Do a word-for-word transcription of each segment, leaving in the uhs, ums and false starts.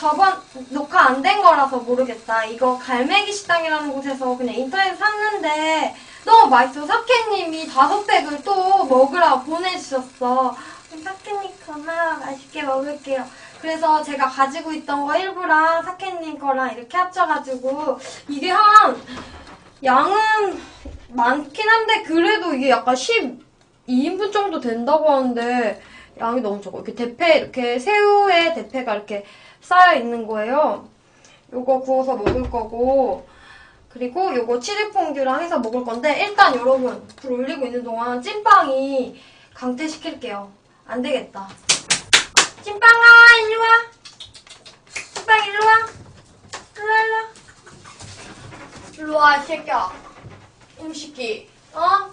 저번 녹화 안 된 거라서 모르겠다. 이거 갈매기 식당이라는 곳에서 그냥 인터넷 샀는데 너무 맛있어. 사케님이 다섯 팩을 또 먹으라고 보내주셨어. 사케님 고마워. 맛있게 먹을게요. 그래서 제가 가지고 있던 거 일부랑 사케님 거랑 이렇게 합쳐가지고 이게 한 양은 많긴 한데 그래도 이게 약간 십이 인분 정도 된다고 하는데 양이 너무 적어. 이렇게 대패, 이렇게 새우에 대패가 이렇게 쌓여 있는 거예요. 요거 구워서 먹을 거고, 그리고 요거 치즈 퐁듀랑 해서 먹을 건데, 일단 여러분, 불 올리고 있는 동안 찐빵이 강퇴시킬게요. 안 되겠다. 찐빵아, 일로 와. 찐빵, 일로 와. 일로 와, 일로 와. 일로 와, 이 새끼야. 이 새끼. 어?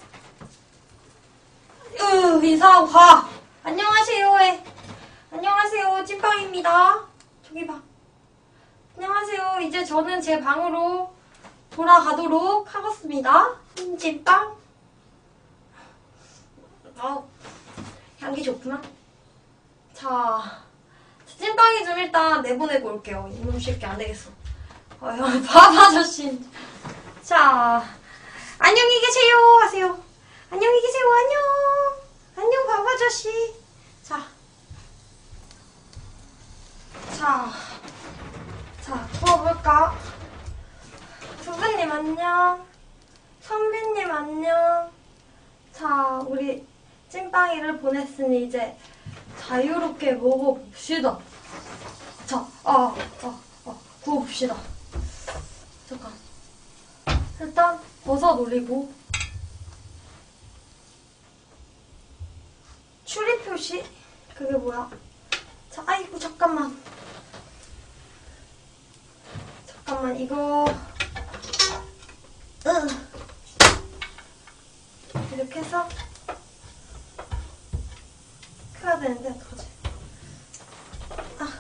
으, 인사하고 가. 안녕하세요 해. 안녕하세요 찐빵입니다. 저기 봐. 안녕하세요. 이제 저는 제 방으로 돌아가도록 하겠습니다. 음, 찐빵. 어, 향기 좋구나. 자, 찐빵이 좀 일단 내보내고 올게요. 이놈 새끼 안 되겠어. 어휴, 밥 아저씨. 자, 안녕히 계세요 하세요. 안녕히 계세요. 안녕. 안녕 밥 아저씨. 자, 자, 자 구워볼까? 부부님 안녕. 선배님 안녕. 자, 우리 찐빵이를 보냈으니 이제 자유롭게 먹어봅시다. 자, 아, 아, 아, 구워봅시다. 잠깐. 일단 버섯 올리고. 추리 표시? 그게 뭐야? 자, 아이고, 잠깐만. 잠깐만, 이거. 응. 이렇게 해서. 켜야 되는데, 어떡하지? 아.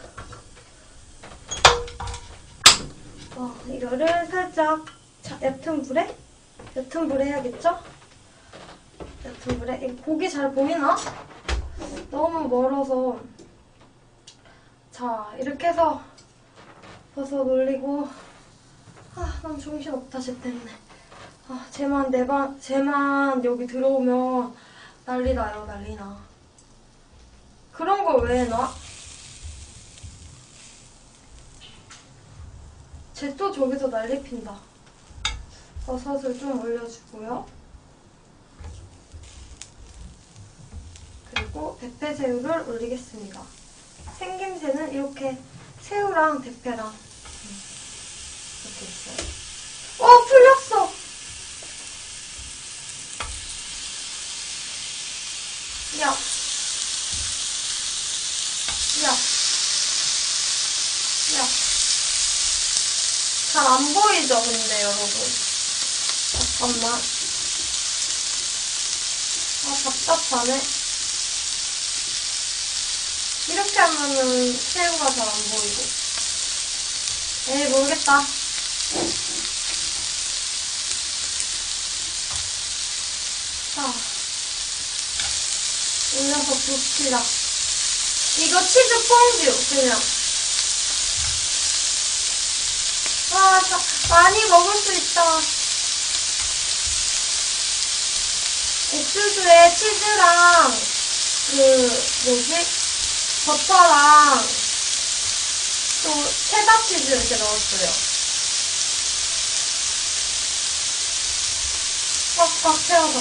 어, 이거를 살짝, 자, 옅은 불에? 옅은 불에 해야겠죠? 옅은 불에. 이거 고기 잘 보이나? 너무 멀어서. 자, 이렇게 해서 버섯 올리고. 아, 난 정신없다, 쟤 때문에. 아, 쟤만 내 방, 쟤만 여기 들어오면 난리 나요, 난리 나. 그런 걸 왜 해놔? 쟤 또 저기서 난리 핀다. 버섯을 좀 올려주고요. 그리고 대패새우를 올리겠습니다. 생김새는 이렇게 새우랑 대패랑 이렇게 있어요. 어, 풀렸어! 야. 야. 야. 잘 안 보이죠, 근데 여러분. 잠깐만. 아, 답답하네. 이렇게 하면은 새우가 잘 안 보이고. 에이, 모르겠다. 자, 올려서 봅시다. 이거 치즈 퐁듀, 그냥. 와, 자, 많이 먹을 수 있다. 옥수수에 치즈랑, 그, 뭐지? 버터랑 또 체다 치즈 이렇게 넣었어요. 꽉꽉 채워서.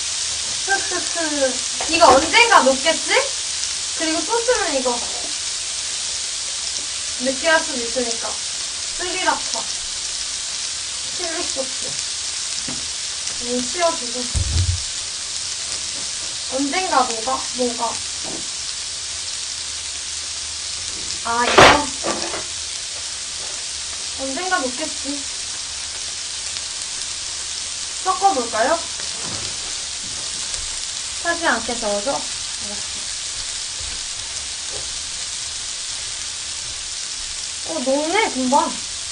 흐흐흐. 이거 언젠가 녹겠지? 그리고 소스는 이거. 느끼할 수도 있으니까. 스리라차. 칠리 소스. 음, 씌워주고. 언젠가 뭐가? 뭐가? 아, 이거? 언젠가 녹겠지. 섞어볼까요? 타지 않게 저어줘? 알았어. 어, 녹네, 금방.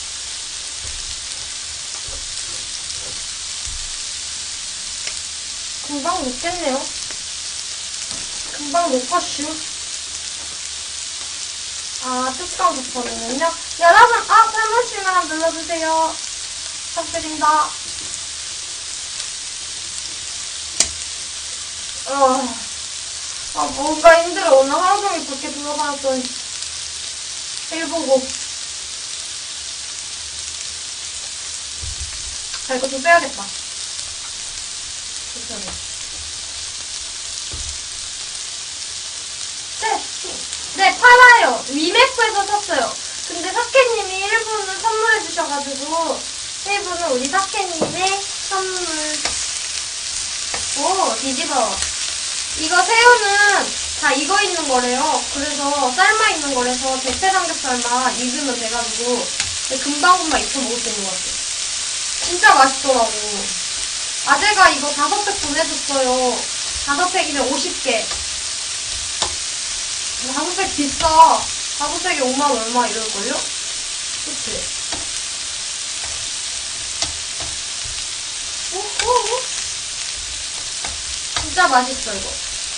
금방 녹겠네요. 금방 녹았슈. 아, 뚜껑 덮어놓으면요. 여러분, 아, 한 번씩만 눌러주세요. 부탁드립니다. 어, 아, 뭔가 힘들어. 오늘 하루 종일 밖에 돌아다녔더니. 일 보고. 자, 이거 좀 빼야겠다. 괜찮아. 네, 네, 팔아요. 위메프에서 샀어요. 근데 사케님이 일부는 선물해주셔가지고, 일부는 우리 사케님의 선물. 오, 뒤집어. 이거 새우는 다 익어 있는 거래요. 그래서 삶아 있는 거라서 대패 삼겹살만 익으면 돼가지고 금방금방 익혀 먹을 수 있는 것 같아요. 진짜 맛있더라고. 아재가 이거 다섯 팩 보내줬어요. 다섯 팩이면 오십 개. 다섯 팩 비싸. 다섯 팩에 오만 얼마 이럴걸요? 그치? 오오오. 진짜 맛있어, 이거.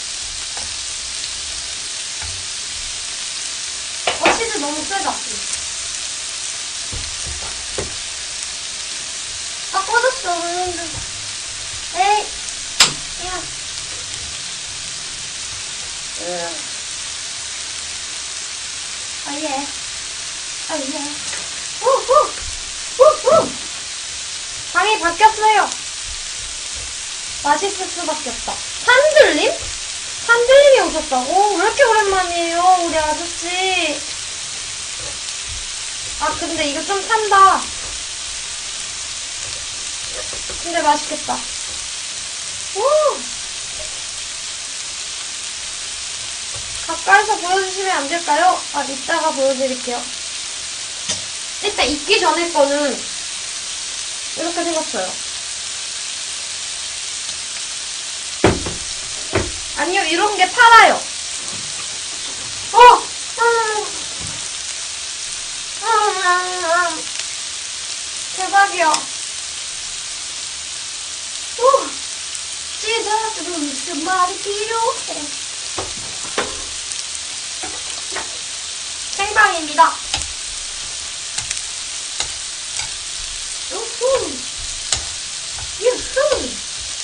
어, 치즈 너무 세다. 아, 꺼졌어. 에이. 야. 으. 아, 예. 아, 예. 우후! 우후! 방이 바뀌었어요. 맛있을 수밖에 없다. 산들님? 산들님이 오셨다고? 왜 이렇게 오랜만이에요, 우리 아저씨. 아, 근데 이거 좀 탄다. 근데 맛있겠다. 오! 가까이서 보여주시면 안 될까요? 아, 이따가 보여드릴게요. 일단 익기 전에 거는 이렇게 생겼어요. 아니요, 이런 게 팔아요. 어! 음. 음, 음, 음. 대박이야. 오! 찢어도 무슨 말이 필요해. 생방입니다. 우후! 유후!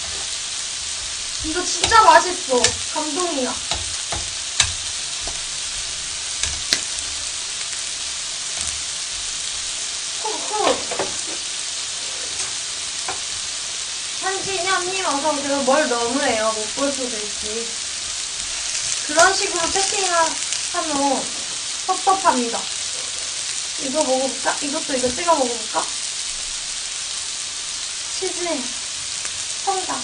이거 진짜 맛있어. 감동이야. 후후! 한진현님 어서오세요. 뭘 너무해요. 못 볼 수도 있지. 그런 식으로 채팅하면 섭섭합니다. 이거 먹어볼까? 이것도 이거 찍어 먹어볼까? 치즈에 성당.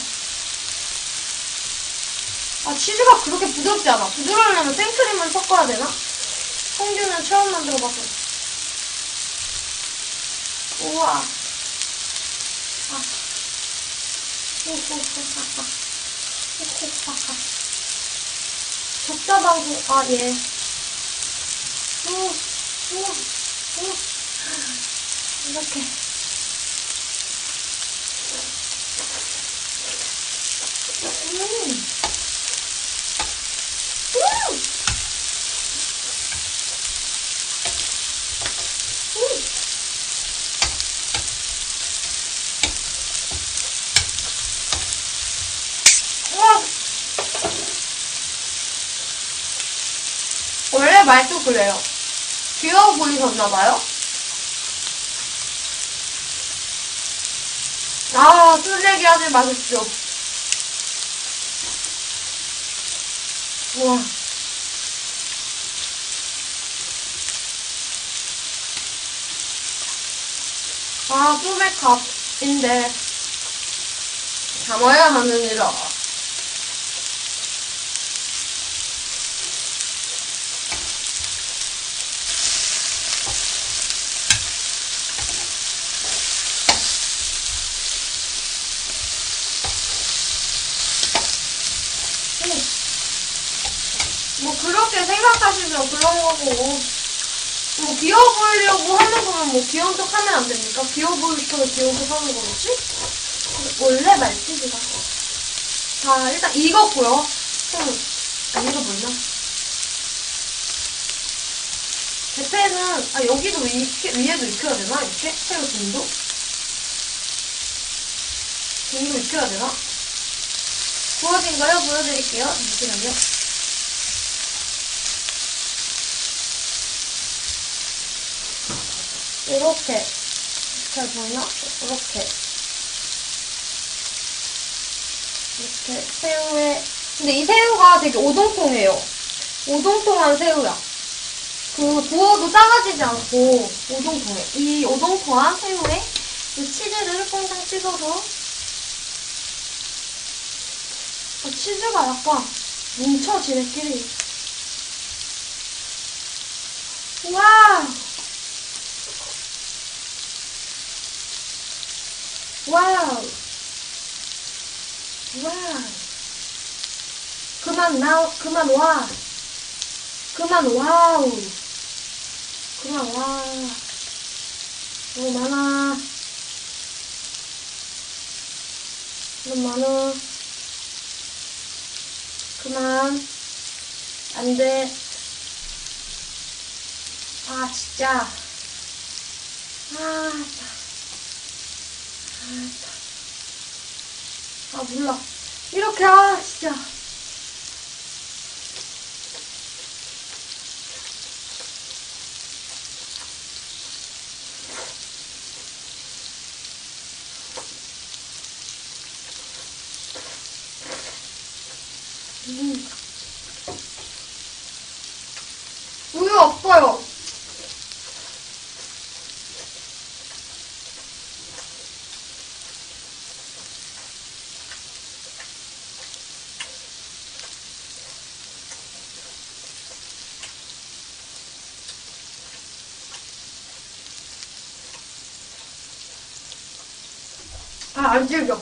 아, 치즈가 그렇게 부드럽지 않아. 부드러우려면 생크림을 섞어야 되나? 성규는 처음 만들어봐서. 우와. 아. 호호호하하. 호호하하. 적자방송, 아, 예. 오, 오, 오. 이렇게. 음. 음. 음. 우와. 원래 말도 그래요. 귀여워 보이셨나봐요? 아, 술래기 아주 맛있죠. 우와. 아, 소맥값인데 담아야 하느니라. 뭐 그렇게 생각하시면 그런 거고, 뭐 귀여워 보이려고 하는 거면 뭐 귀여운 척 하면 안 됩니까? 귀여워 보이려고 귀여운 척 하는 거겠지? 원래 말티즈가. 자, 일단 익었고요. 음, 안 익어보이나? 대패는, 아, 여기도 익히, 위에도 익혀야 되나? 이렇게? 새우 등도? 등도 익혀야 되나? 구워진 거요? 보여드릴게요. 잠시만요. 이렇게. 잘 보이나? 이렇게. 이렇게 새우에. 근데 이 새우가 되게 오동통해요. 오동통한 새우야. 그 구워도 작아지지 않고 오동통해. 이 오동통한 새우에 이 치즈를 퐁당 찍어서. 어, 치즈가 약간 뭉쳐 지네끼리. 와. 와우. 와우. 그만 나, 그만 와. 그만 와우. 그만 와. 너무 많아. 너무 많아. 그만. 안 돼. 아, 진짜. 아, 아, 몰라. 이렇게, 아, 진짜. 음. 우유 없어요. 아, 안 질겨.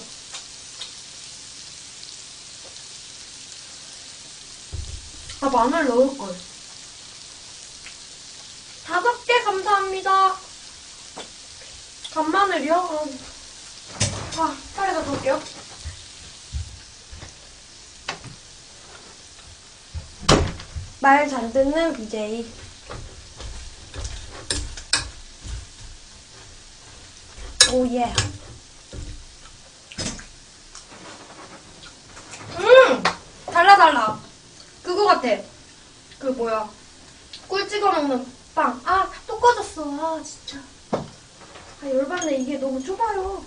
아, 마늘 넣을걸. 다섯 개 감사합니다. 간마늘이요? 아, 빨리 가져올게요. 말 잘 듣는 비제이. 오예. 음! 달라 달라. 그거 같아. 그 뭐야. 꿀 찍어 먹는 빵. 아, 또 꺼졌어. 아, 진짜. 아, 열받네. 이게 너무 좁아요.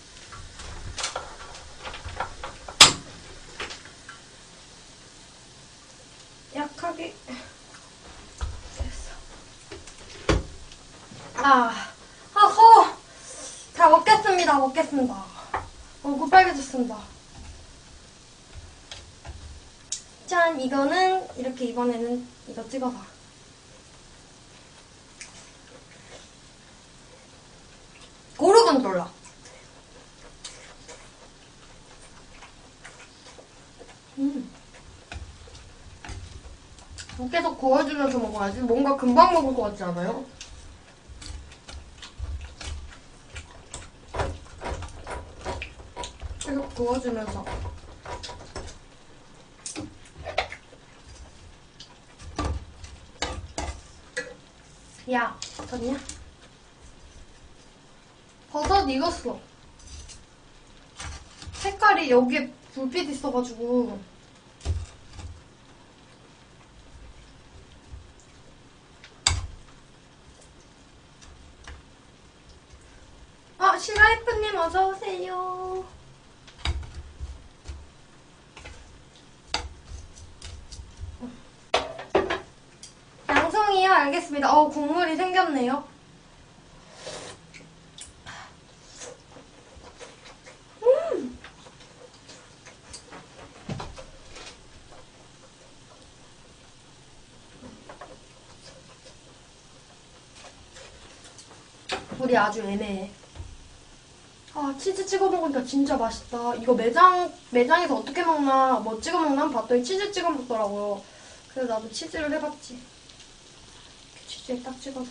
약하게. 됐어. 아, 아, 허. 자, 먹겠습니다. 먹겠습니다. 얼굴 빨개졌습니다. 짠, 이거는 이렇게 이번에는 이거 찍어서. 고르곤졸라. 음. 계속 구워주면서 먹어야지. 뭔가 금방 먹을 것 같지 않아요? 계속 구워주면서. 야, 버섯이냐? 버섯 익었어. 색깔이 여기에 불빛 있어가지고. 아, 시라이프님 어서오세요. 양송이요? 알겠습니다. 어, 국물이 생겼네요. 음! 물이 아주 애매해. 아, 치즈 찍어 먹으니까 진짜 맛있다. 이거 매장, 매장에서 어떻게 먹나, 뭐 찍어 먹나 한번 봤더니 치즈 찍어 먹더라고요. 그래서 나도 치즈를 해봤지. 치즈에 딱 찍어서.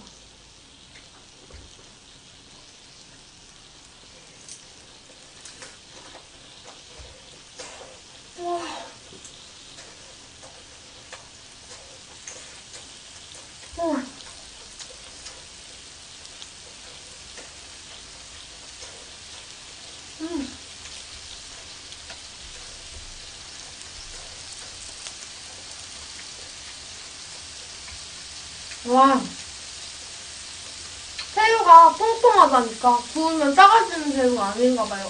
와. 어. 와, 새우가 통통하다니까. 구우면 작아지는 새우가 아닌가 봐요.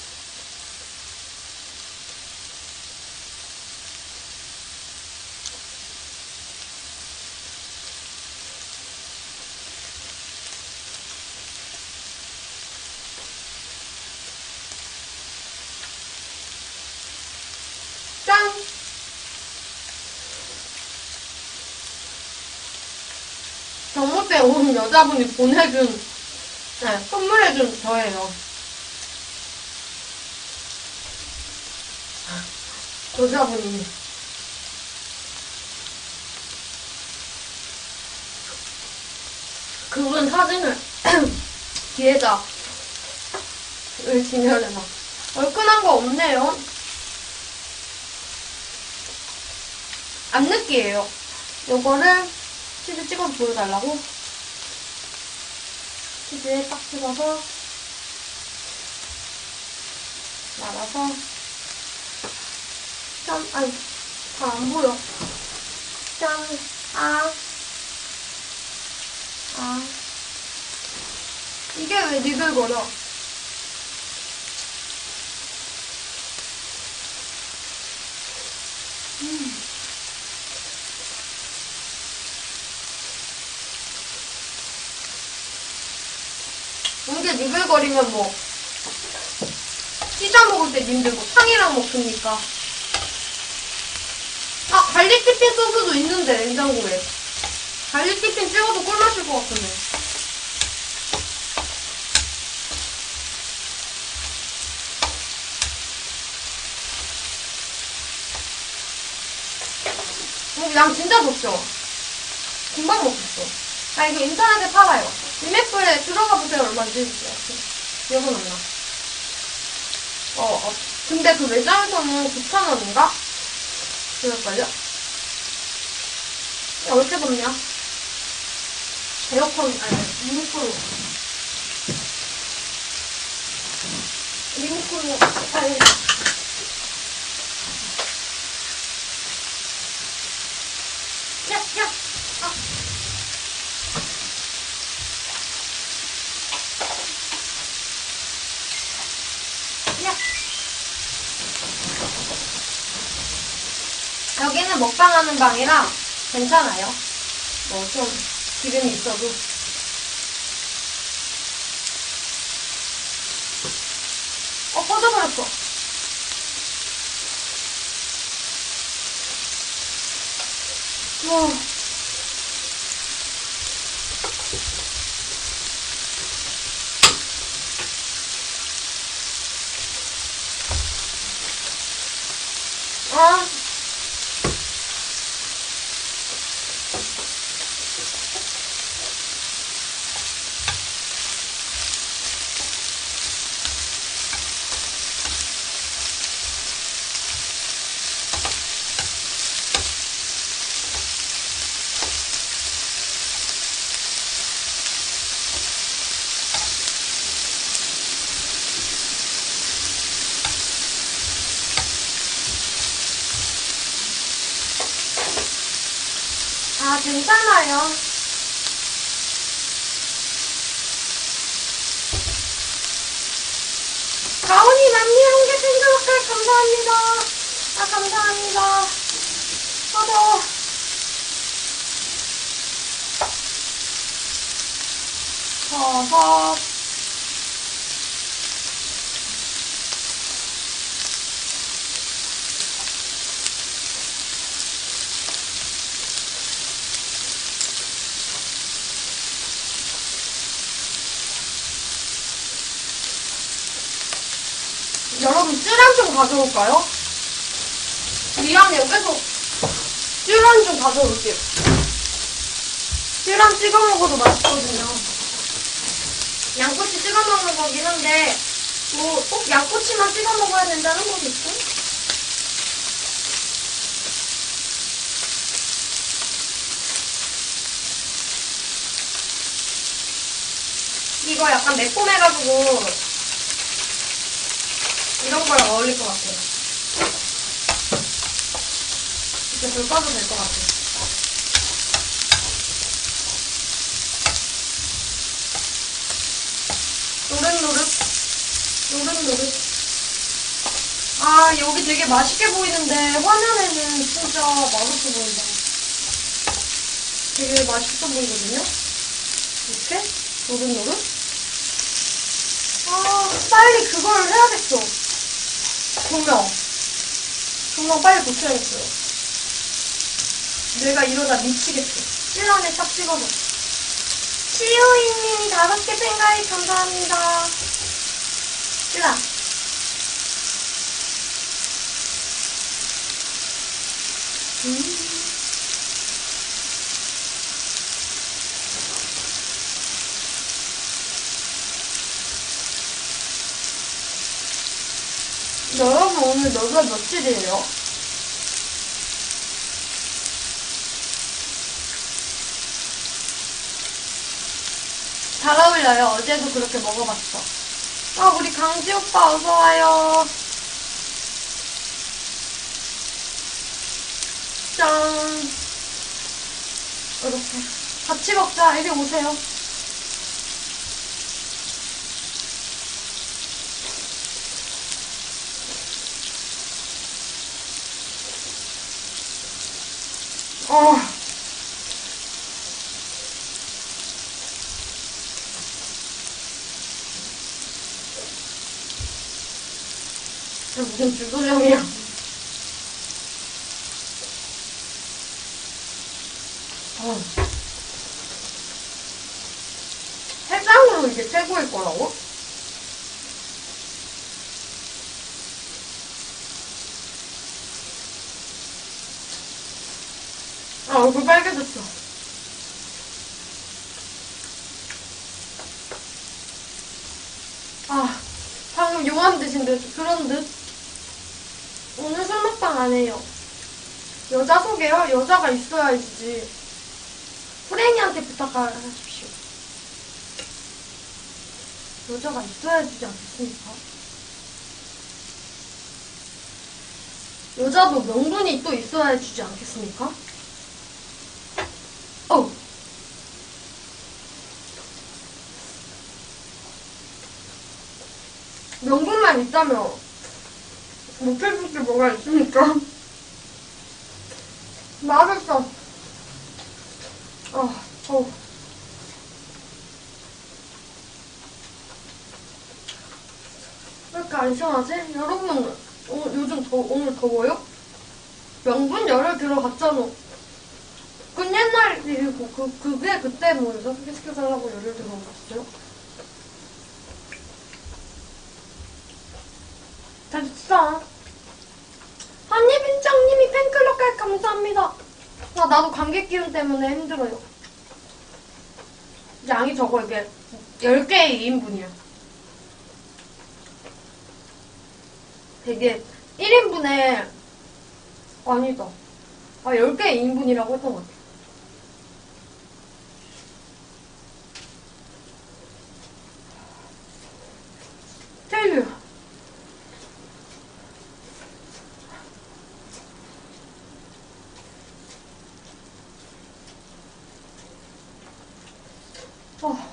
짠! 정모 때 온 여자분이 보내준, 네, 선물해준 저예요. 여자분이. 그분 사진을 뒤에다 지면에서 얼큰한 거 없네요. 안 느끼해요. 요거를 치즈 찍어서 보여달라고? 치즈에 딱 찍어서 말아서 짠! 아니, 잘 안 보여. 짠! 아! 아. 이게 왜 니글거려? 음. 이게 니글거리면 뭐 피자 먹을 때 님들 뭐 탕이랑 먹습니까? 아, 갈릭 디핀 소스도 있는데 냉장고에. 갈릭 디핀 찍어도 꿀맛일 것 같은데. 어, 양 진짜 좋죠? 금방 먹겠어. 아, 이거 인터넷에 팔아요. 이메플에 들어가 보세요. 얼마인지. 기억은 안 나. 어, 어. 근데 그 매장에서는 구천 원인가? 그럴걸요? 야, 왜 이렇게 덥냐? 에어컨, 아니, 리모컨. 리모컨, 아니. 야, 야! 아. 야! 여기는 먹방하는 방이라 괜찮아요. 뭐 좀 기름이 있어도. 어, 꺼져버렸어. 와. 아. 아, 괜찮아요. 가온이 남미한 개 팬클럽들 감사합니다. 아, 감사합니다. 어려워. 버섯. 여러분, 쯔란 좀 가져올까요? 미안해요. 계속 쯔란 좀 가져올게요. 쯔란 찍어 먹어도 맛있거든요. 양꼬치 찍어 먹는 거긴 한데 뭐 꼭 양꼬치만 찍어 먹어야 된다는 거겠죠? 이거 약간 매콤해가지고 이런 거랑 어울릴 것 같아요. 이제 불 꺼도 될 것 같아요. 노릇. 아, 여기 되게 맛있게 보이는데 화면에는 진짜 맛없어 보인다. 되게 맛있어 보이거든요? 이렇게? 노릇노릇? 아, 빨리 그걸 해야겠어. 조명. 조명 빨리 고쳐야겠어요. 내가 이러다 미치겠어. 신랑에 딱 찍어서. 시우이님이 다섯 개 팬가입 감사합니다. 신랑. 음. 여러분 오늘 몇월 며칠이에요? 잘 어울려요. 어제도 그렇게 먹어봤어. 아, 우리 강지 오빠 어서와요. 짠. 이렇게 같이 먹자. 이리 오세요. 어. 이게 무슨 주도령이야. 어. 해장으로 이게 최고일 거라고? 아, 얼굴 빨개졌어. 아, 방금 용암 드신 듯, 그런 듯. 오늘 술 먹방 안 해요. 여자 소개요? 여자가 있어야지. 프레니한테 부탁하십시오. 여자가 있어야 되지 않겠습니까? 여자도 명분이 또 있어야 주지 않겠습니까? 어. 명분만 있다면 못 해줄 게 뭐가 있습니까? 맛있어. 어, 어. 왜 이렇게 안 시원하지? 여러분, 어, 요즘 더, 오늘 더워요? 명분 열흘 들어갔잖아. 그건 옛날 일이고, 그, 그게 그때 뭐여서 소개시켜달라고 열흘 들어갔어요? 됐어. 한예빈짱님이 팬클럽 가입 감사합니다. 아, 나도 감기 기운 때문에 힘들어요. 양이 적어, 이게. 열 개의 이 인분이야. 되게, 일 인분에, 아니다. 아, 열 개의 이 인분이라고 했던 것 같아. 텔류. 어.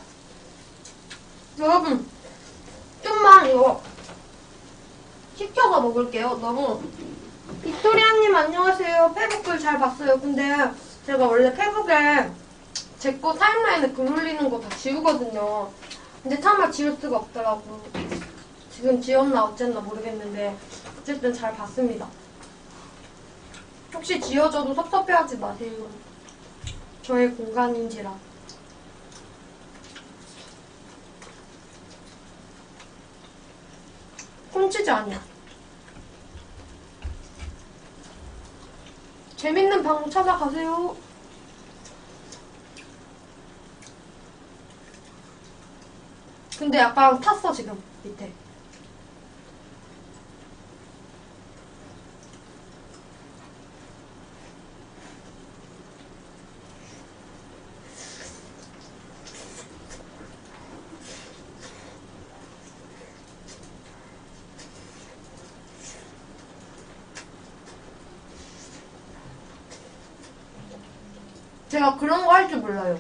여러분, 좀만 이거 시켜서 먹을게요. 너무. 빅토리아님 안녕하세요. 페북글 잘 봤어요. 근데 제가 원래 페북에 제 거 타임라인에 글 올리는 거 다 지우거든요. 근데 차마 지울 수가 없더라고. 지금 지웠나 어쨌나 모르겠는데 어쨌든 잘 봤습니다. 혹시 지워져도 섭섭해하지 마세요. 저의 공간인지라. 콘치즈 아니야. 재밌는 방송 찾아가세요. 근데 약간 탔어 지금 밑에. 제가 그런 거 할 줄 몰라요.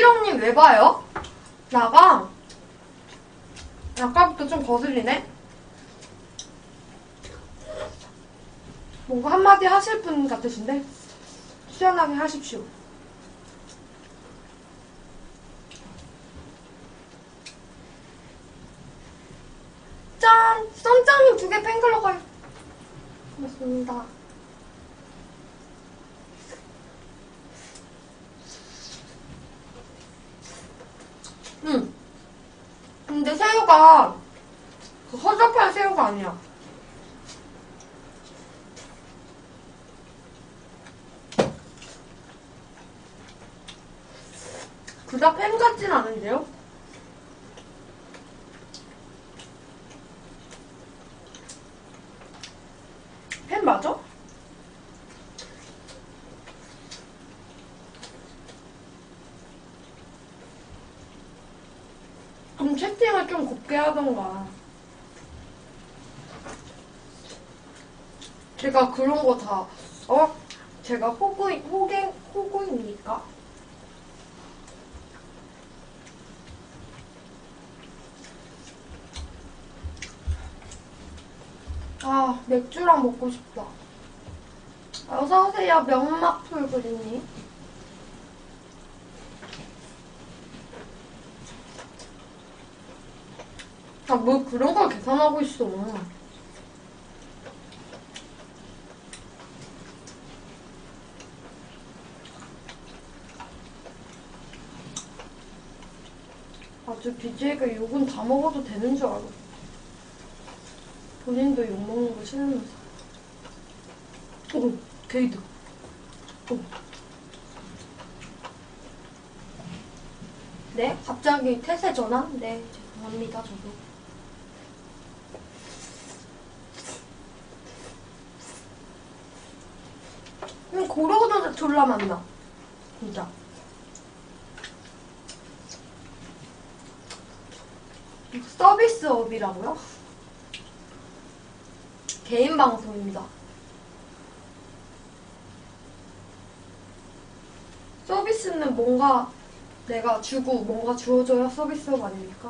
이지롱님 왜 봐요? 나가? 아까부터 좀 거슬리네? 뭔가 한마디 하실 분 같으신데? 시원하게 하십시오. 짠! 썸짱님 두 개 팬클럽 가요. 고맙습니다. 응. 근데 새우가 그 허접한 새우가 아니야. 그닥 팬 같진 않은데요? 팬 맞아? 그럼 채팅을 좀 곱게 하던가. 제가 그런 거 다, 어? 제가 호구, 호갱, 호구입니까? 아, 맥주랑 먹고 싶다. 어서오세요, 명막풀 그리님. 아, 뭐 그런 걸 계산하고 있어. 아주 비제이가 욕은 다 먹어도 되는 줄 알아. 본인도 욕 먹는 거 싫으면서. 오, 게이드. 오. 네? 갑자기 태세 전환? 네, 죄송합니다, 저도. 음, 고르고도 졸라 많나. 진짜. 서비스업이라고요? 개인 방송입니다. 서비스는 뭔가 내가 주고 뭔가 주어줘야 서비스업 아닙니까?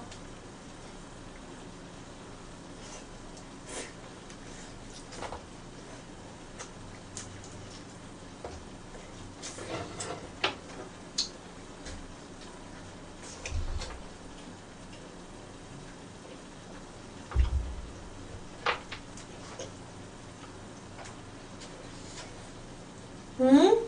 응?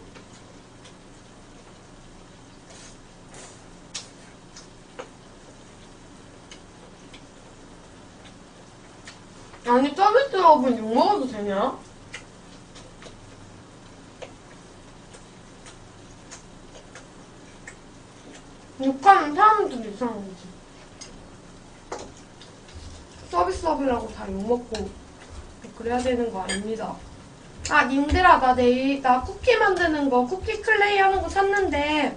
아니, 서비스업은 욕먹어도 되냐? 욕하면 사람들이 이상한 거지. 서비스업이라고 다 욕먹고 그래야 되는 거 아닙니다. 아, 님들아, 나 내일, 나 쿠키 만드는 거, 쿠키 클레이 하는 거 샀는데,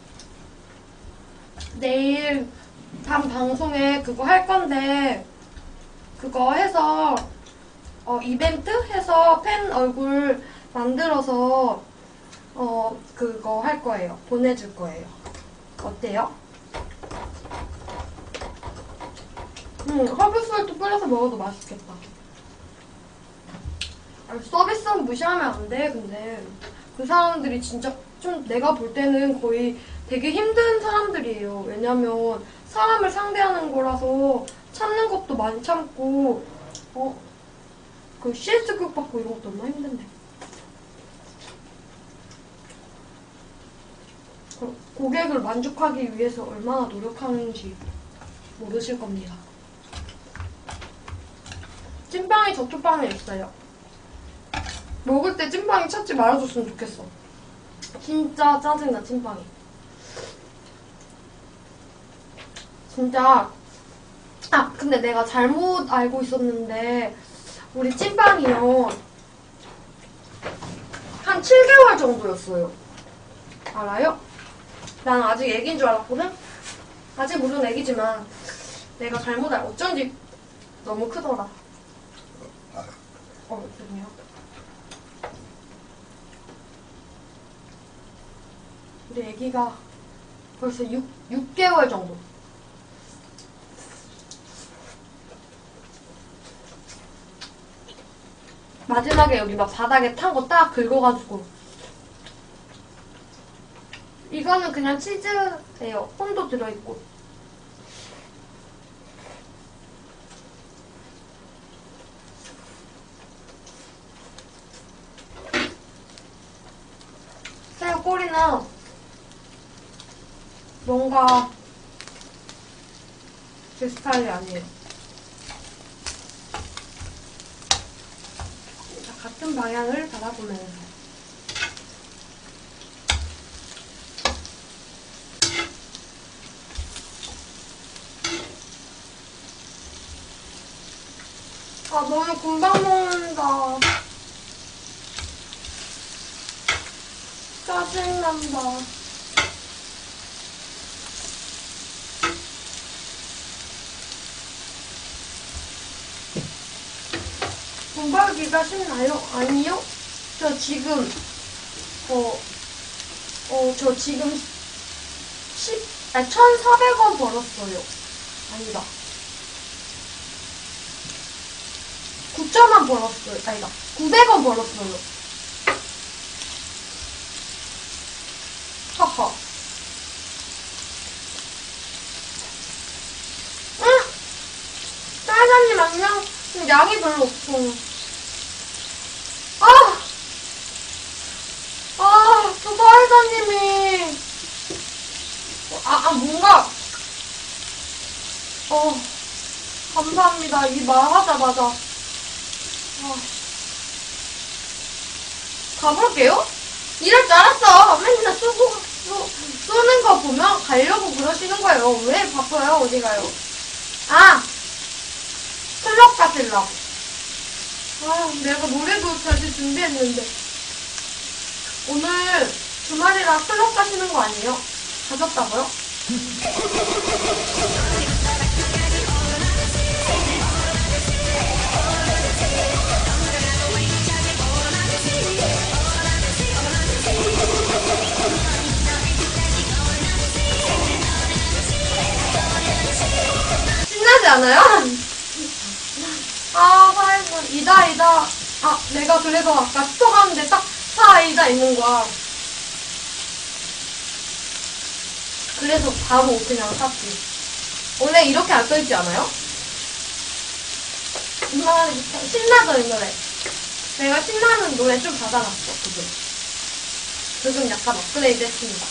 내일 밤 방송에 그거 할 건데, 그거 해서, 어, 이벤트 해서 팬 얼굴 만들어서, 어, 그거 할 거예요. 보내줄 거예요. 어때요? 음, 허브솔트 뿌려서 먹어도 맛있겠다. 서비스업 무시하면 안 돼. 근데 그 사람들이 진짜 좀 내가 볼 때는 거의 되게 힘든 사람들이에요. 왜냐면 사람을 상대하는 거라서 참는 것도 많이 참고, 어? 그 씨에스 교육 받고 이런 것도 얼마나 힘든데. 고객을 만족하기 위해서 얼마나 노력하는지 모르실 겁니다. 찐빵이 저쪽 방에 있어요. 먹을 때 찐빵이 찾지 말아줬으면 좋겠어. 진짜 짜증나, 찐빵이. 진짜. 아, 근데 내가 잘못 알고 있었는데 우리 찐빵이요 한 칠 개월 정도였어요. 알아요? 난 아직 애기인 줄 알았거든? 아직 물론 애기지만 내가 잘못 알 어쩐지 너무 크더라. 어, 죄송해요. 우리 애기가 벌써 육, 육 개월 정도. 마지막에 여기 막 바닥에 탄 거 딱 긁어가지고. 이거는 그냥 치즈예요. 콘도 들어있고. 새우 꼬리는 뭔가 제 스타일이 아니에요. 같은 방향을 바라보면서. 아, 너무 금방 먹는다. 짜증난다. 돈 벌기가 쉽나요? 아니요. 저 지금, 어, 어, 저 지금 십, 아니, 천사백 원 벌었어요. 아니다. 구천만 벌었어요. 아니다. 구백 원 벌었어요. 하하. 응? 사장님 안녕? 양이 별로 없어. 아! 아, 저 사회자님이. 아, 아, 뭔가. 어, 감사합니다. 이 말하자마자. 아. 가볼게요? 이럴 줄 알았어. 맨날 쏘고, 쏘, 쏘는 거 보면 가려고 그러시는 거예요. 왜 바빠요? 어디 가요? 아! 클럽 가실라고. 아, 내가 노래도 사실 준비했는데. 오늘 주말이라 클럽 가시는 거 아니에요? 가셨다고요? 신나지 않아요? 아, 사이버 이다 이다. 아, 내가 그래서 아까 스토 가는데 딱 사이다 있는 거야. 그래서 바로 그냥 샀지. 원래 이렇게 안 써있지 않아요? 아, 신나죠, 이 노래. 내가 신나는 노래 좀 받아놨어, 지금. 지금 약간 업그레이드 했습니다.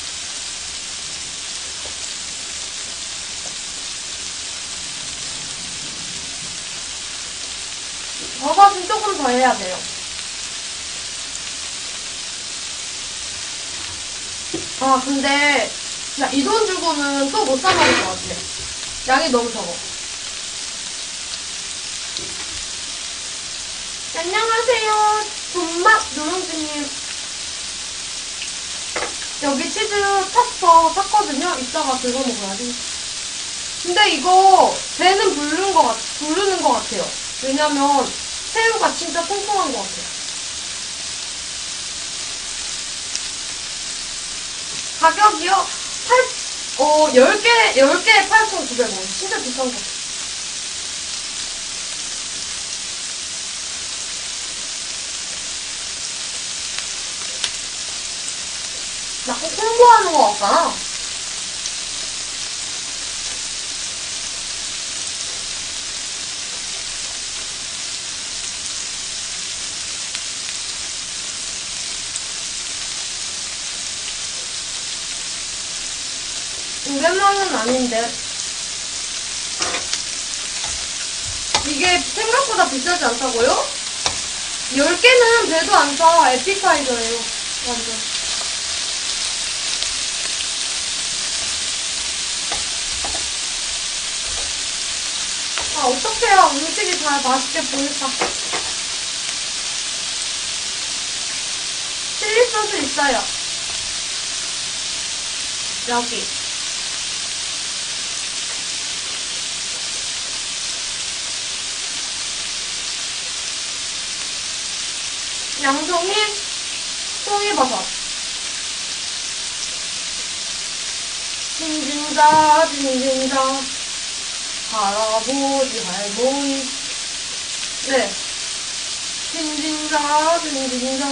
버섯은 조금 더 해야 돼요. 아, 근데 이 돈 주고는 또 못 사 먹을 것 같아. 양이 너무 적어. 안녕하세요. 존맛 누룽지님. 여기 치즈 탔어. 탔거든요. 이따가 긁어 먹어야지. 근데 이거 배는 부르는 것 같, 부르는 것 같아요. 왜냐면 새우가 진짜 통통한 것 같아요. 가격이요? 팔, 어, 열 개, 열 개에 팔천구백 원. 진짜 비싼 것 같아요. 나 꼭 홍보하는 거 같잖아. 오백만 원은 아닌데. 이게 생각보다 비싸지 않다고요? 열 개는 배도 안 사. 에피타이저예요. 완전. 아, 어떡해요. 음식이 잘 맛있게 보일까. 칠리 소스 있어요. 여기. 양송이, 송이버섯. 징징자 징징자 할아버지 할머니. 네. 징징자 징징자.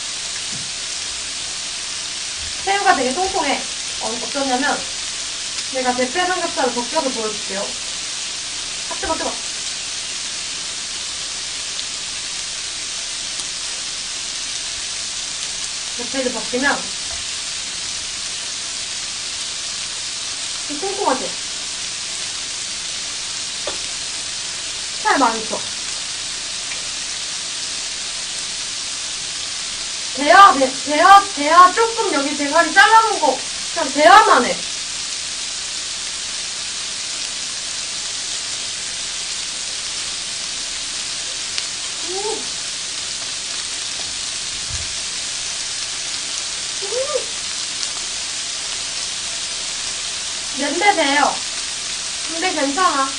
새우가 되게 통통해. 어, 어쩌냐면 내가 대패 삼겹살을 벗겨서 보여줄게요. 아, 뜨거 뜨거. 대패를 벗기면 좀 통통하지? 살 많죠? 대하, 대, 대하, 대하 조금 여기 대가리 잘라놓은 거 그냥 대하만 해. 음. 음. 냄새 배요. 근데 괜찮아.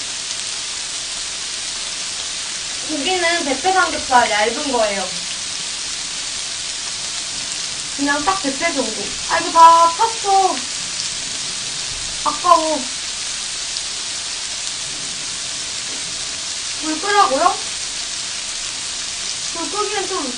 고기는 대패 삼겹살 얇은 거예요. 그냥 딱 대패 정도. 아, 이거 다 탔어. 아까워. 불 끄라고요? 불 끄기엔 좀.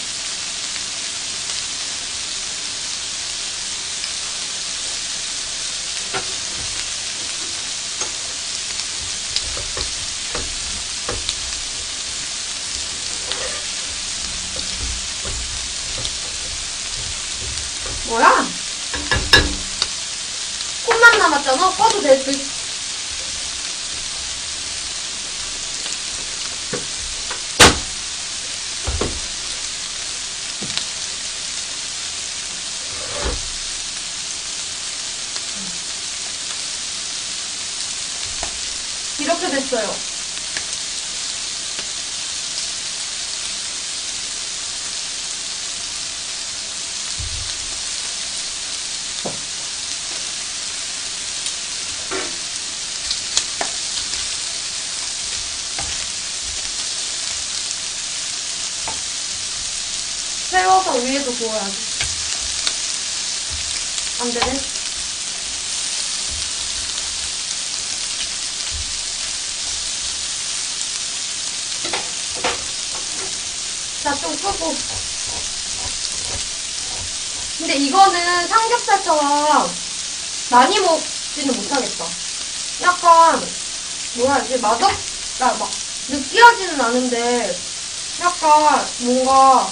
뭐야? 콩만 남았잖아? 꺼도 될 듯. 이렇게 됐어요. 세워서 위에도 구워야지. 안 되네. 자, 좀 끄고. 근데 이거는 삼겹살처럼 많이 먹지는 못하겠다. 약간, 뭐라 해야지, 맛없, 나 막, 느끼하지는 않은데, 약간, 뭔가,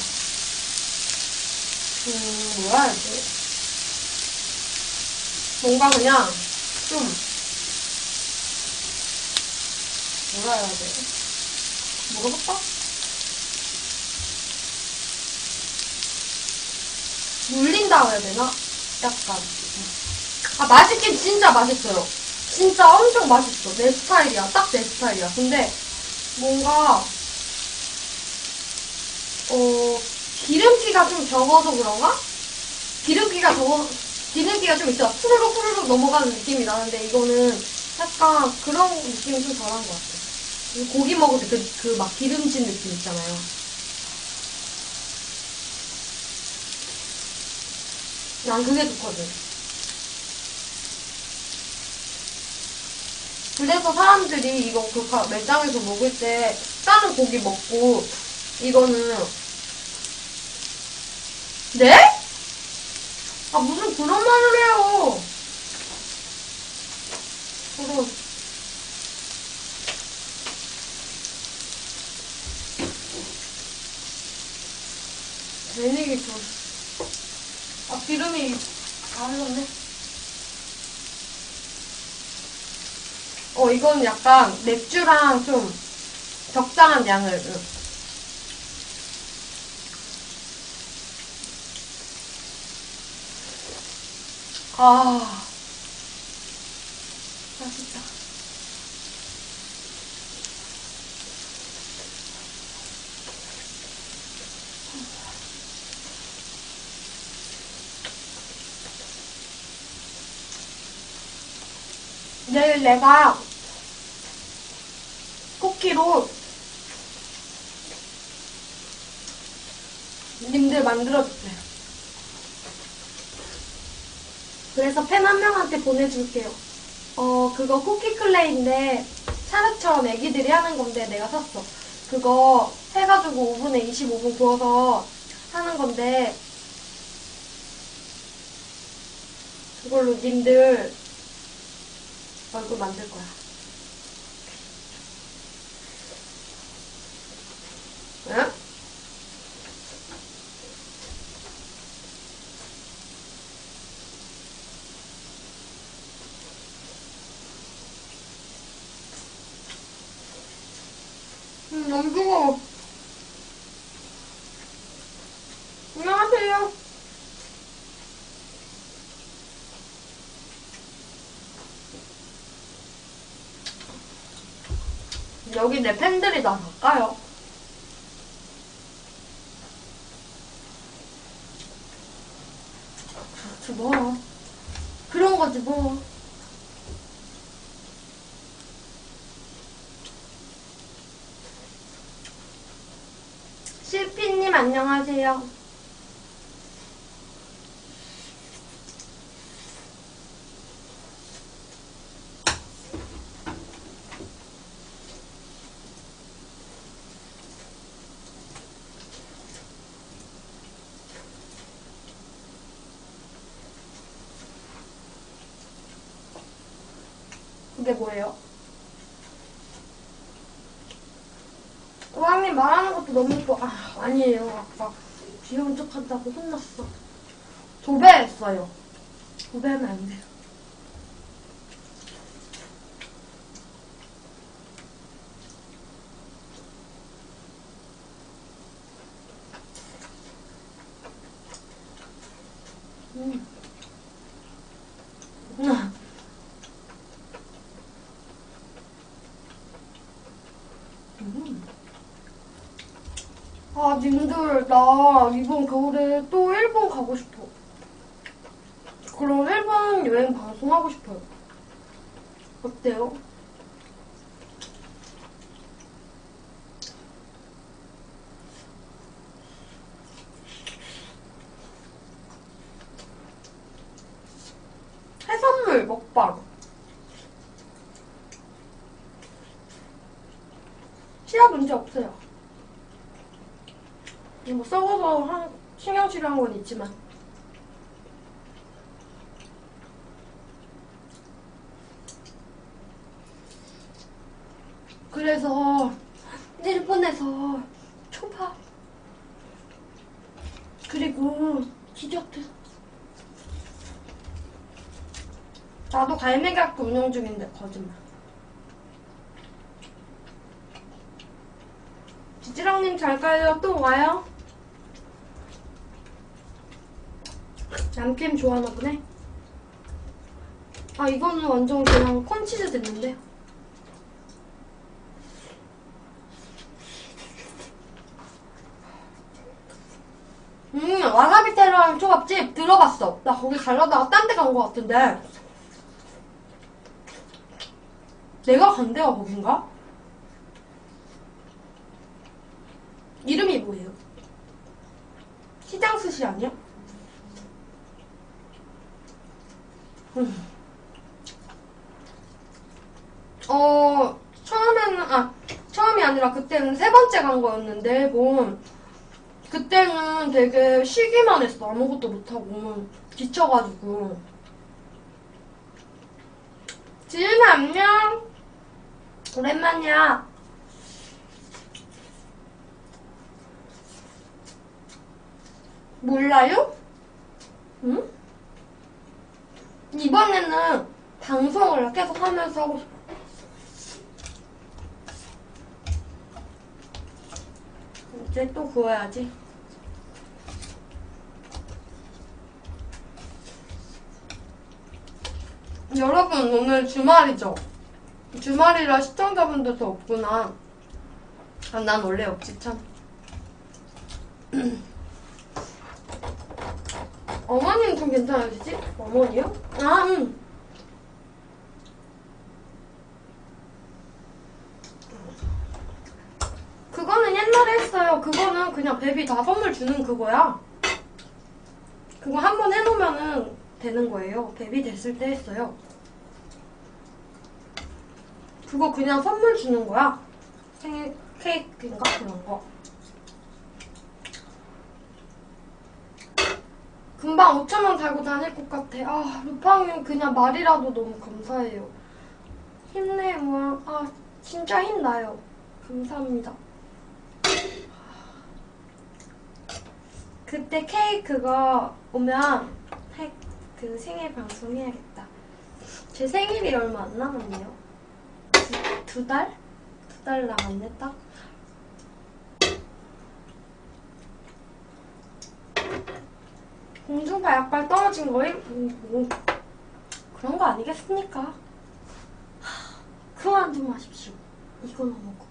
음, 뭐라 해야지. 뭔가 그냥, 좀, 뭐라 해야 돼. 모르겠다? 물린다 해야 되나? 약간. 아, 맛있긴 진짜 맛있어요. 진짜 엄청 맛있어. 내 스타일이야. 딱 내 스타일이야. 근데, 뭔가, 어, 기름기가 좀 적어서 그런가? 기름기가 적어, 기름기가 좀 있어. 후루룩 후루룩 넘어가는 느낌이 나는데, 이거는 약간 그런 느낌이 좀 덜한 것 같아. 고기 먹을 때 그, 그 막 기름진 느낌 있잖아요. 난 그게 좋거든. 그래서 사람들이 이거 그 가- 매장에서 먹을 때 다른 고기 먹고 이거는 네? 아 무슨 그런 말을 해요. 그런 내내기 좀. 아 기름이 다 흘렀네. 어 이건 약간 맥주랑 좀 적당한 양을. 응. 아 맛있다. 내일 내가 쿠키로 님들 만들어줄게. 그래서 팬 한 명한테 보내줄게요. 어, 그거 쿠키 클레이인데 샤르처럼 애기들이 하는 건데 내가 샀어. 그거 해가지고 오븐에 이십오 분 구워서 하는 건데 그걸로 님들 얼굴 만들 거야. 응? 음, 너무 뜨거워. 안녕하세요. 여기 내 팬들이 다 갈까요? 그렇지 뭐. 그런 거지 뭐. 실피님 안녕하세요. 그게 뭐예요? 우왕님 말하는 것도 너무 예뻐. 아, 아니에요. 아까 귀여운 척 한다고 혼났어. 도배했어요. 도배하면 안 돼요. 음. 음. 아, 님들, 나 이번 겨울에 또 일본 가고 싶어. 그럼 일본 여행 방송하고 싶어요. 어때요? 해산물 먹방. 치아 문제 없어요. 뭐 썩어서 한, 신경 치료한 건 있지만. 그래서 일본에서 초밥 그리고 디저트. 나도 갈매기학교 운영 중인데 거짓말. 지지랑님 잘 가요. 또 와요? 얌캠 좋아하나 보네. 아, 이거는 완전 그냥 콘치즈 됐는데. 음, 와사비 테러 초밥집 들어봤어. 나 거기 가려다가 딴 데 간 거 같은데. 내가 간 데가 거긴가? 이름이 뭐예요? 시장스시 아니야? 음. 어, 처음에는, 아, 처음이 아니라 그때는 세 번째 간 거였는데, 뭐, 그때는 되게 쉬기만 했어. 아무것도 못하고. 지쳐가지고. 지은아, 안녕. 오랜만이야. 몰라요? 응? 이번에는 방송을 계속 하면서 하고 싶어. 이제 또 구워야지. 여러분, 오늘 주말이죠? 주말이라 시청자분들도 없구나. 아, 난 원래 없지, 참. 어머니는 좀 괜찮으시지? 어머니요? 아, 응. 그거는 옛날에 했어요. 그거는 그냥 베비 다 선물 주는 그거야. 그거 한 번 해놓으면은 되는 거예요. 백 이 됐을 때 했어요. 그거 그냥 선물 주는 거야. 생일 케이크인가? 그런 거. 금방 오천 원 달고 다닐 것 같아. 아, 루팡님 그냥 말이라도 너무 감사해요. 힘내요. 아, 진짜 힘나요. 감사합니다. 그때 케이크가 오면 해, 그 생일 방송 해야겠다. 제 생일이 얼마 안 남았네요. 두, 두 달? 두 달 남았네, 딱. 공중파 약간 떨어진 거임? 음, 뭐 그런 거 아니겠습니까? 하, 그만 좀 하십시오. 이거나 먹어.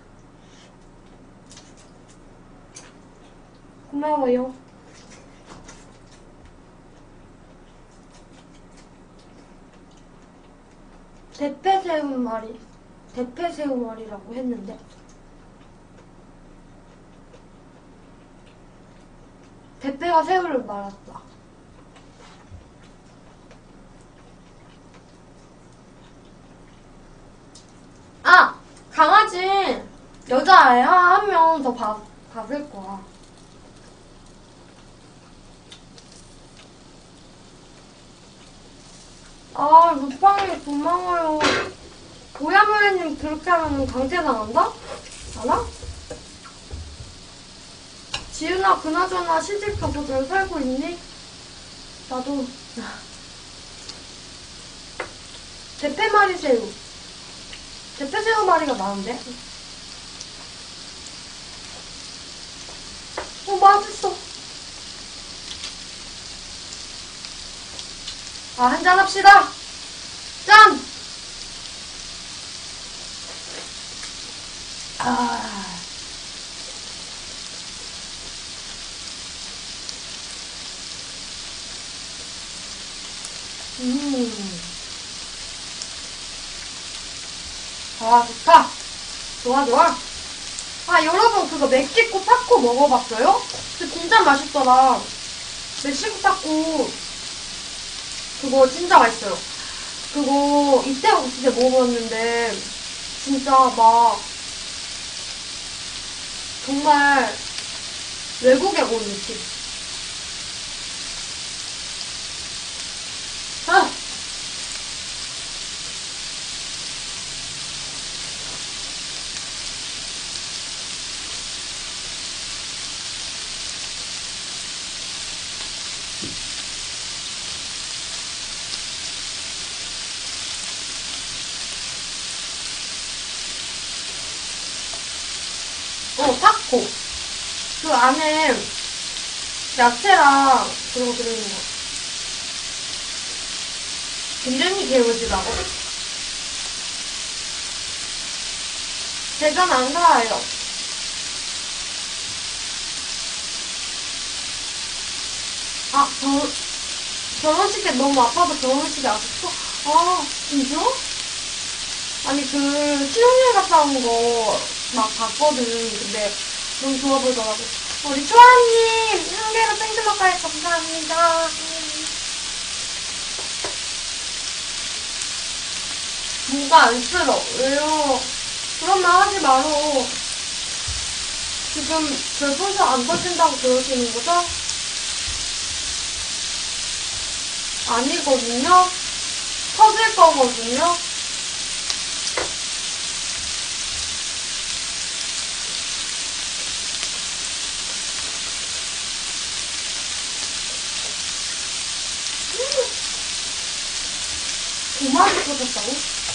고마워요. 대패새우말이 대패새우말이라고 했는데 대패가 새우를 말았다. 아! 강아지 여자애 한 명 더 받을 거야. 아, 루팡이 고마워요. 오야무래님 그렇게 하면 강제당한다? 알아? 지은아, 그나저나 시집 가서 잘 살고 있니? 나도. 대패마리새우. 대패새우 마리가 나은데? 어, 맛있어. 아, 한잔 합시다. 짠! 아. 음. 아, 좋다. 좋아, 좋아. 아, 여러분, 그거 멕시코 타코 먹어봤어요? 그거 진짜 맛있더라. 멕시코 타코. 그거 진짜 맛있어요. 그거 이때 없을 때 먹어봤는데, 진짜 막, 정말 외국에 온 느낌. 아! 어, 타코. 그 안에 야채랑 그런 거 들어있는 거. 굉장히 개우지라고? 대전 안 살아요. 아, 결, 결혼식에 너무 아파서 결혼식에 아직도? 아, 진짜? 아니, 그, 신혼여행 갔다 온 거 막 봤거든. 근데 너무 좋아 보이더라고. 우리 초아님, 한 개로 생드먹까지 감사합니다. 뭐가 안쓰러? 왜요? 그런 말 하지 말어. 지금 별풍선 안 터진다고 그러시는 거죠? 아니거든요? 터질 거거든요? 도마를 터졌다고?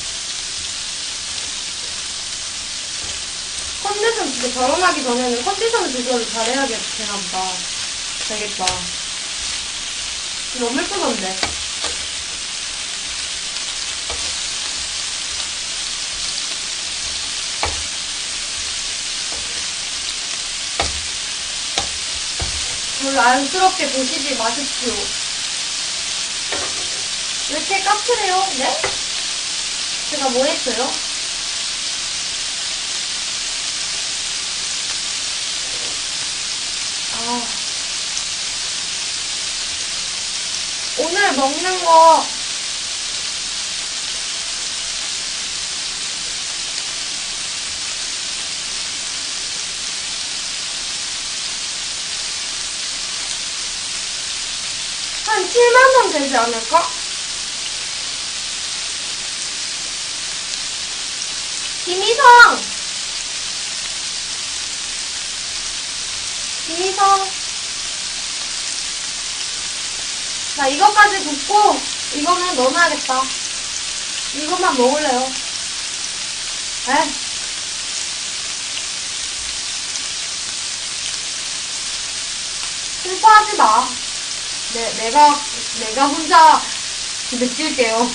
컨디션 진짜 결혼하기 전에는 컨디션 조절을 잘해야겠, 되나보다. 되겠다. 너무 예쁘던데. 별로 안쓰럽게 보시지 마십시오. 왜 이렇게 까칠해요? 네? 제가 뭐 했어요? 아. 오늘 먹는 거 한 칠만 원 되지 않을까? 김희성! 김희성! 나 이거까지 붓고 이거는 넣어놔야겠다. 이것만 먹을래요. 에? 슬퍼하지 마. 내, 내가, 내가 혼자 느낄게요.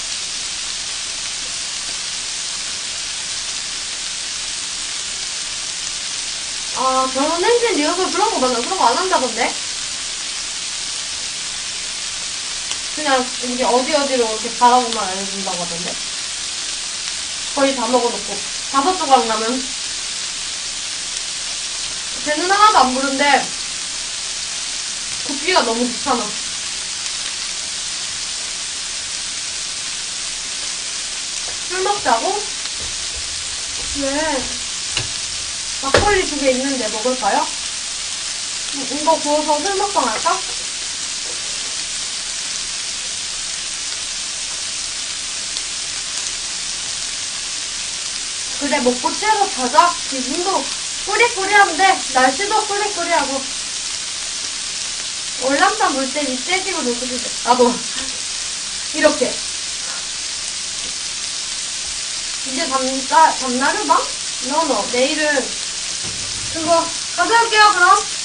아, 결혼행진 리허설 그런 거 맞나? 그런 거 안 한다던데? 그냥 이게 어디 어디로 이렇게 가라고만 알려준다고 하던데? 거의 다 먹어놓고. 다섯 조각 나면. 쟤는 하나도 안 부른데, 굽기가 너무 귀찮아. 술 먹자고? 네. 막걸리 두 개 있는데 먹을까요? 이거 구워서 술 먹방 할까? 그래, 먹고 취해서 자자. 기분도 꾸리꾸리한데 날씨도 꾸리꾸리하고. 월남산 물 때 밑재지고 놀고 싶어. 나도 이렇게. 이제 담나, 담나르방? 너너 내일은 그거 가져올게요 그럼.